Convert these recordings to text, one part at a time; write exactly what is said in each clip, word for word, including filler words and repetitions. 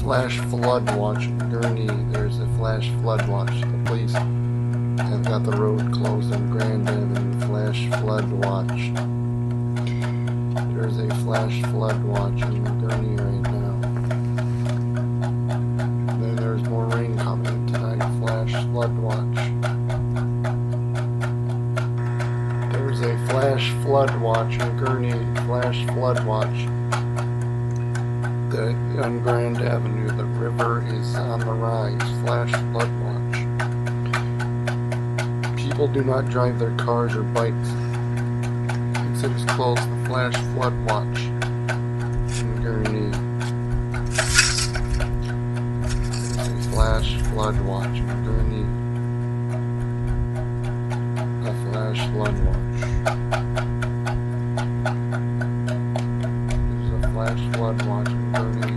flash flood watch in Gurnee. There's a flash flood watch. The police have got the road closed on Grand Avenue. Flash flood watch. There's a flash flood watch in Gurnee right now. Then there's more rain coming tonight. Flash flood watch. There's a flash flood watch in Gurnee. Flash flood watch. The, on Grand Avenue, the river is on the rise. Flash flood watch. People do not drive their cars or bikes. Exit is closed. The flash flood watch in Gurnee. There's a flash flood watch in Gurnee. A flash flood watch. There's a flash flood watch in Gurnee.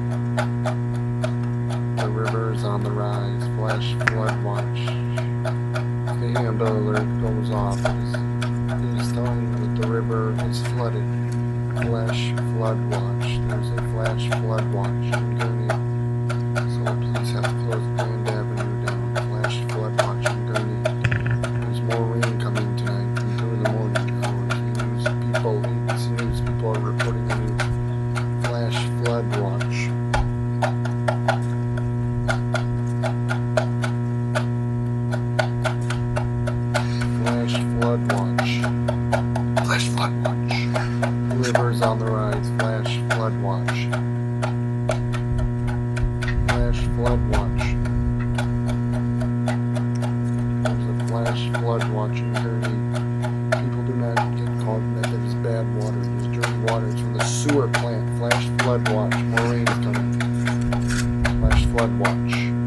The river is on the rise. Flash flood watch. The Amber Alert goes off. It is, it is telling you that the river is flooded. Flash flood watch. There's a flash flood watch in Gurnee. So the police have to close Grand Avenue down. Flash flood watch in Gurnee. There's more rain coming tonight into the morning hours. News people, A B C News people are reporting the news. Flash flood watch. Flash flood watch. Flash flood watch. Rivers on the rise. Flash flood watch. Flash flood watch. There's a flash flood watch in Gurnee. People do not get caught that there's bad water. There's dirty water. It's from the sewer plant. Flash flood watch. More rain is coming. Flash flood watch.